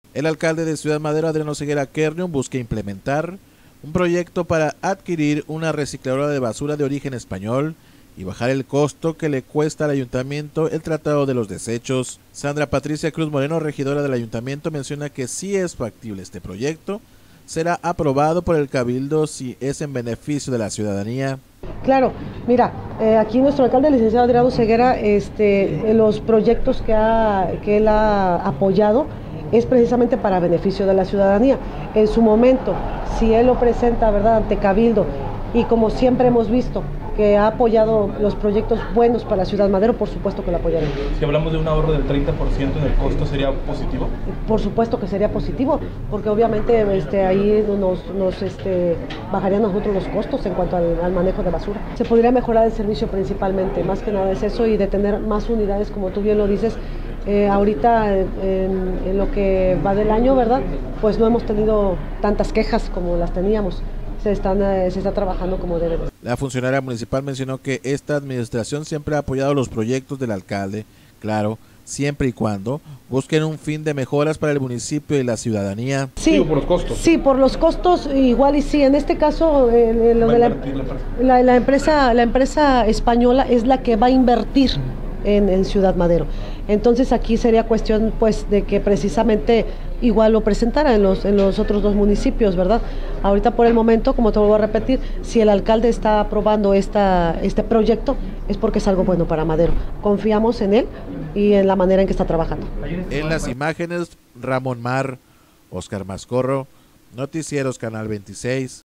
El alcalde de Ciudad Madero, Adriano Ceguera Kernion, busca implementar un proyecto para adquirir una recicladora de basura de origen español y bajar el costo que le cuesta al ayuntamiento el tratado de los desechos. Sandra Patricia Cruz Moreno, regidora del ayuntamiento, menciona que si es factible este proyecto, será aprobado por el cabildo si es en beneficio de la ciudadanía. Claro, mira, aquí nuestro alcalde, el licenciado Adriano Ceguera, los proyectos que él ha apoyado es precisamente para beneficio de la ciudadanía. En su momento, si él lo presenta, ¿verdad?, ante cabildo, y como siempre hemos visto que ha apoyado los proyectos buenos para la ciudad Madero, por supuesto que lo apoyaré. Si hablamos de un ahorro del 30% en el costo, ¿sería positivo? Por supuesto que sería positivo, porque obviamente ahí nos bajarían nosotros los costos en cuanto al manejo de basura. Se podría mejorar el servicio principalmente, más que nada es eso, y de tener más unidades, como tú bien lo dices. Ahorita en lo que va del año, ¿verdad?, pues no hemos tenido tantas quejas como las teníamos. Se está trabajando como debe. La funcionaria municipal mencionó que esta administración siempre ha apoyado los proyectos del alcalde, claro, siempre y cuando busquen un fin de mejoras para el municipio y la ciudadanía. Sí, por los costos. Sí, por los costos igual, y sí, en este caso lo de la empresa española es la que va a invertir en Ciudad Madero. Entonces aquí sería cuestión pues de que precisamente igual lo presentara en los otros dos municipios, ¿verdad? Ahorita por el momento, como te vuelvo a repetir, si el alcalde está aprobando este proyecto es porque es algo bueno para Madero. Confiamos en él y en la manera en que está trabajando. En las imágenes, Ramón Mar, Oscar Mascorro, Noticieros Canal 26.